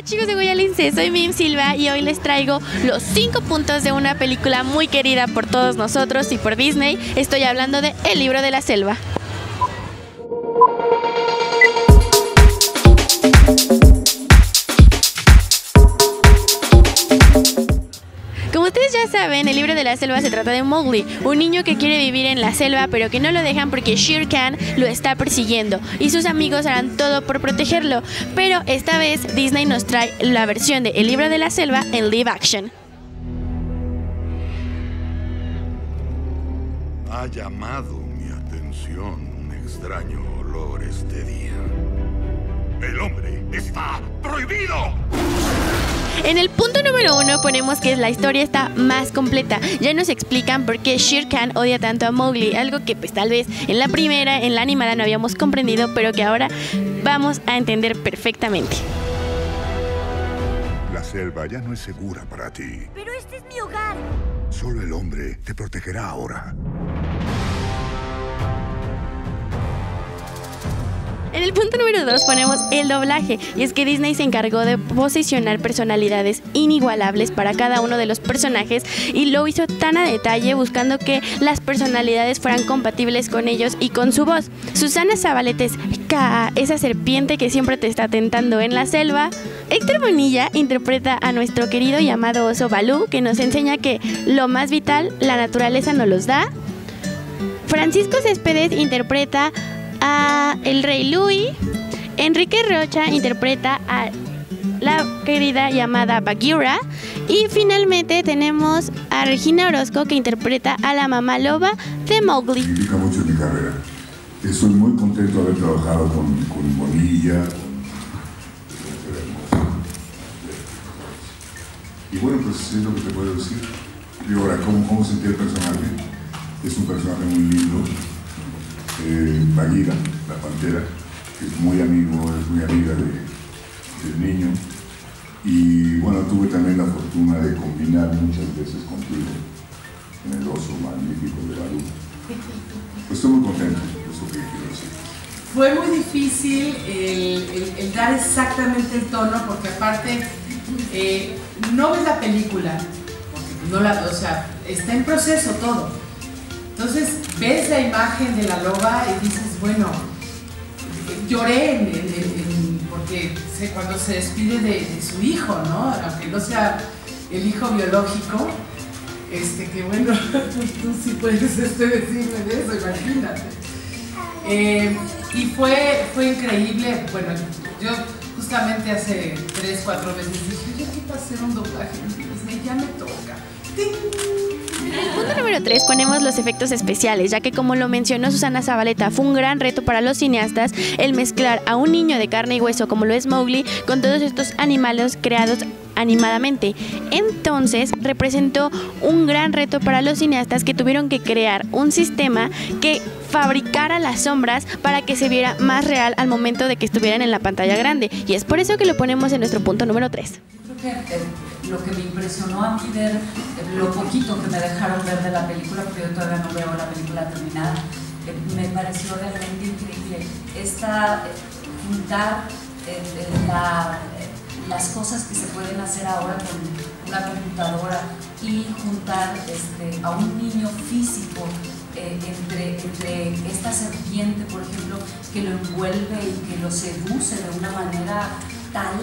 Chicos de Goya Lince, soy Mim Silva y hoy les traigo los 5 puntos de una película muy querida por todos nosotros y por Disney. Estoy hablando de El libro de la selva. Como ustedes ya saben, El libro de la selva se trata de Mowgli, un niño que quiere vivir en la selva pero que no lo dejan porque Shere Khan lo está persiguiendo y sus amigos harán todo por protegerlo. Pero esta vez Disney nos trae la versión de El libro de la selva en live action. Ha llamado mi atención un extraño olor este día. ¡El hombre está prohibido! En el punto número 1 ponemos que la historia está más completa. Ya nos explican por qué Shere Khan odia tanto a Mowgli, algo que pues tal vez en la primera, en la animada no habíamos comprendido, pero que ahora vamos a entender perfectamente. La selva ya no es segura para ti. Pero este es mi hogar. Solo el hombre te protegerá ahora. En el punto número 2 ponemos el doblaje, y es que Disney se encargó de posicionar personalidades inigualables para cada uno de los personajes y lo hizo tan a detalle buscando que las personalidades fueran compatibles con ellos y con su voz. Susana Zabaleta es Kaa, esa serpiente que siempre te está tentando en la selva. Héctor Bonilla interpreta a nuestro querido y amado oso Balú, que nos enseña que lo más vital la naturaleza nos los da. Francisco Céspedes interpreta a el rey Louis. Enrique Rocha interpreta a la querida llamada Bagheera. Y finalmente tenemos a Regina Orozco, que interpreta a la mamá loba de Mowgli. Significa mucho en mi carrera. Estoy muy contento de haber trabajado con Bonilla. Y bueno, pues es lo que te puedo decir. Y ahora, ¿cómo sentí el personaje? Es un personaje muy lindo. Bagheera, la pantera, que es muy amiga del niño. Y bueno, tuve también la fortuna de combinar muchas veces contigo en el oso magnífico de Balú. Pues estoy muy contento, eso es lo que quiero decir. Fue muy difícil el dar exactamente el tono, porque aparte no ves la película, porque o sea, está en proceso todo. Entonces ves la imagen de la loba y dices, bueno, lloré porque cuando se despide de su hijo, ¿no? Aunque no sea el hijo biológico, que bueno, tú sí puedes decirme de eso, imagínate. Y fue increíble. Bueno, yo justamente hace 3-4 veces dije, yo quiero hacer un doblaje en Disney, ya me toca. ¡Ting! En el punto número 3 ponemos los efectos especiales, ya que como lo mencionó Susana Zabaleta, fue un gran reto para los cineastas el mezclar a un niño de carne y hueso como lo es Mowgli con todos estos animales creados animadamente. Entonces representó un gran reto para los cineastas, que tuvieron que crear un sistema que fabricara las sombras para que se viera más real al momento de que estuvieran en la pantalla grande, y es por eso que lo ponemos en nuestro punto número 3. Creo que lo que me impresionó a mí ver lo poquito que me dejaron ver de la película, porque yo todavía no veo la película terminada, me pareció realmente increíble juntar las cosas que se pueden hacer ahora con una computadora y juntar a un niño físico entre esta serpiente, por ejemplo, que lo envuelve y que lo seduce de una manera tal.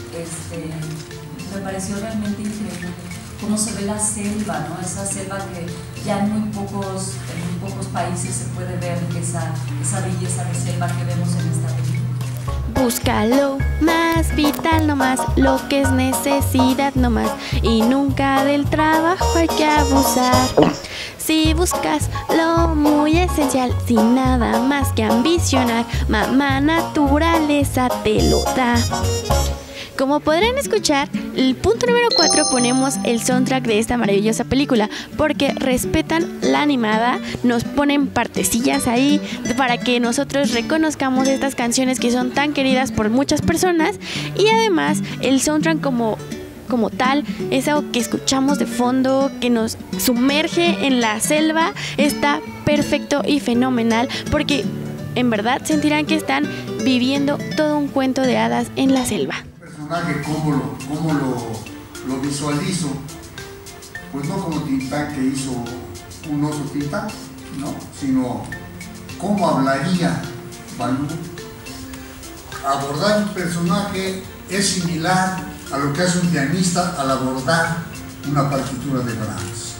Me pareció realmente increíble cómo se ve la selva, ¿no? Esa selva que ya en muy pocos países se puede ver esa belleza de selva que vemos en esta película. Busca lo más vital nomás, lo que es necesidad nomás, y nunca del trabajo hay que abusar. Si buscas lo muy esencial, sin nada más que ambicionar, mamá naturaleza te lo da. Como podrán escuchar, el punto número 4 ponemos el soundtrack de esta maravillosa película, porque respetan la animada, nos ponen partecillas ahí para que nosotros reconozcamos estas canciones que son tan queridas por muchas personas, y además el soundtrack como tal, es algo que escuchamos de fondo, que nos sumerge en la selva, está perfecto y fenomenal, porque en verdad sentirán que están viviendo todo un cuento de hadas en la selva. personaje, cómo lo visualizo, pues no como Tintán, que hizo un oso Tintán, ¿no? Sino cómo hablaría Balú. Abordar un personaje es similar a lo que hace un pianista al abordar una partitura de Brahms,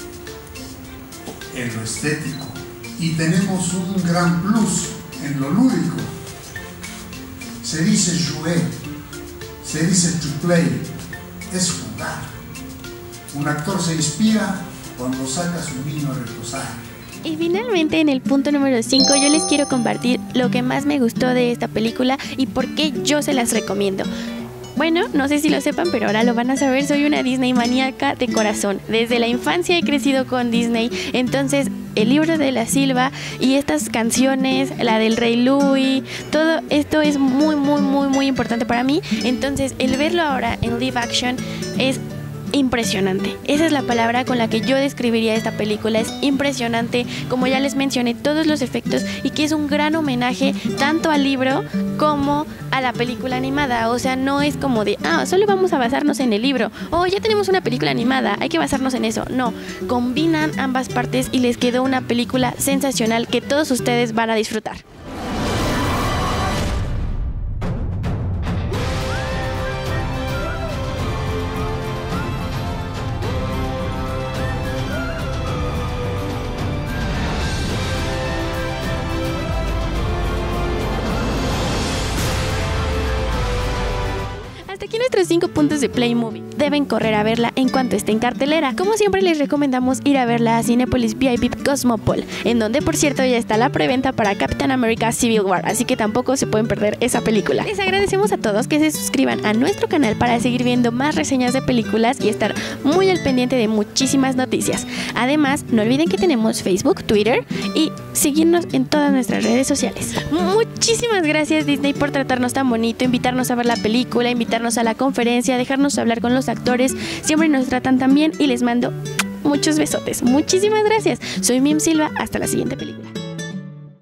en lo estético. Y tenemos un gran plus en lo lúdico. Se dice jouer, se dice to play, es jugar. Un actor se inspira cuando saca a su niño a reposar. Y finalmente, en el punto número 5, yo les quiero compartir lo que más me gustó de esta película y por qué yo se las recomiendo. Bueno, no sé si lo sepan, pero ahora lo van a saber. Soy una Disney maníaca de corazón. Desde la infancia he crecido con Disney. Entonces, el libro de La Silva y estas canciones, la del Rey Louis, todo esto es muy importante para mí. Entonces, el verlo ahora en live action es impresionante. Esa es la palabra con la que yo describiría esta película. Es impresionante, como ya les mencioné, todos los efectos, y que es un gran homenaje tanto al libro como a la película animada. O sea, no es como de, solo vamos a basarnos en el libro, ya tenemos una película animada, hay que basarnos en eso. No, combinan ambas partes y les quedó una película sensacional que todos ustedes van a disfrutar. Hasta aquí nuestros 5 puntos de Play Movie. Deben correr a verla en cuanto esté en cartelera. Como siempre, les recomendamos ir a verla a Cinépolis VIP Cosmopol, en donde, por cierto, ya está la preventa para Captain America Civil War, así que tampoco se pueden perder esa película. Les agradecemos a todos que se suscriban a nuestro canal para seguir viendo más reseñas de películas y estar muy al pendiente de muchísimas noticias. Además, no olviden que tenemos Facebook, Twitter y seguirnos en todas nuestras redes sociales. Muchísimas gracias, Disney, por tratarnos tan bonito, invitarnos a ver la película, invitarnos a la conferencia, dejarnos hablar con los actores. Siempre nos tratan tan bien y les mando muchos besotes. Muchísimas gracias. Soy Mim Silva. Hasta la siguiente película.